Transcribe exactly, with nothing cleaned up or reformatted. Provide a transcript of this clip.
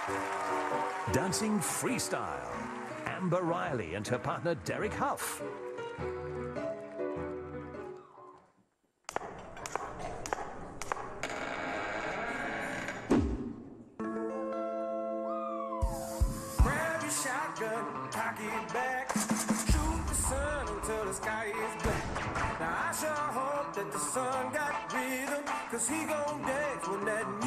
Dancing freestyle, Amber Riley and her partner Derek Huff. Grab your shotgun, cock it back, shoot the sun until the sky is black. Now I sure hope that the sun got rhythm, cause he gon' dance when that